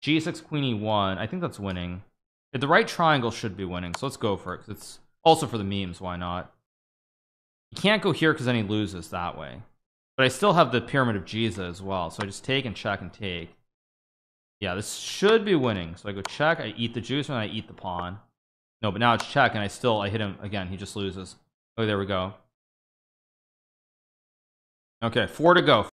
G6 Queen E1. I think that's winning. The right triangle should be winning, so let's go for it because it's also for the memes. Why not? You can't go here because then he loses that way. But I still have the Pyramid of Giza as well, so I just take and check and take. Yeah, this should be winning. So I go check, I eat the juice, and I eat the pawn. No, but now it's check, and I hit him again. He just loses. Oh, there we go. Okay, 4 to go.